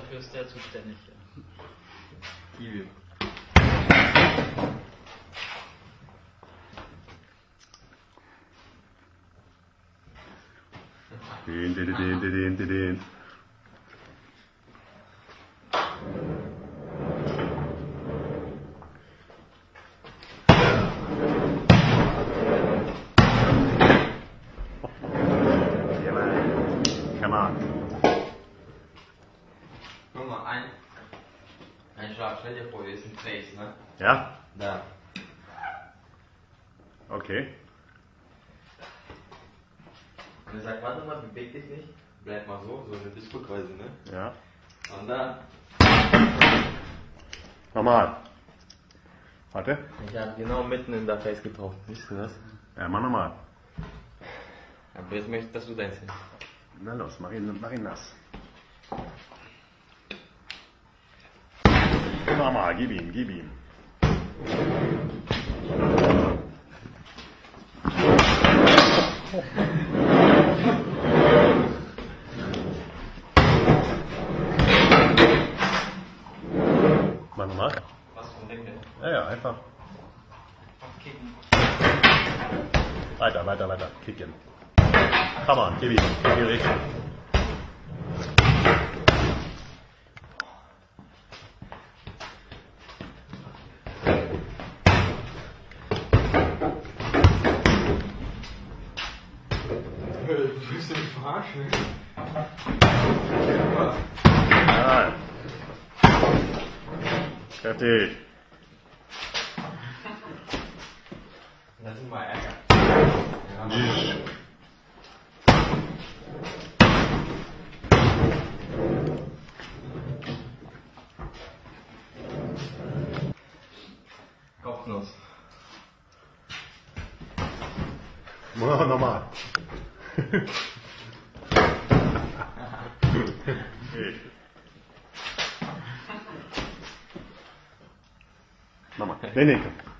dafür ist der zuständig. Kiwi. Den. Come on. Guck mal, ein Schlag, stell dir vor, hier ist ein Face, ne? Ja? Da. Okay. Und er sagt, warte mal, beweg dich nicht. Bleib mal so eine Disco quasi, ne? Ja. Und dann. Nochmal. Warte. Ich habe genau mitten in der Face getroffen, siehst du das? Ja, mach nochmal. Aber jetzt möchte ich, dass du deins hin. Na los, mach ihn nass. Nochmal, gib ihm. Mach nochmal. Was von dem denn? Ja, einfach. Kicken. Weiter. Kicken. Come on, gib ihm richtig. Du bist mich verarschen. Ja. Fertig. Lass ihn mal ärgern. Kopfnuss. Nochmal. Nochmal. Nee, komm.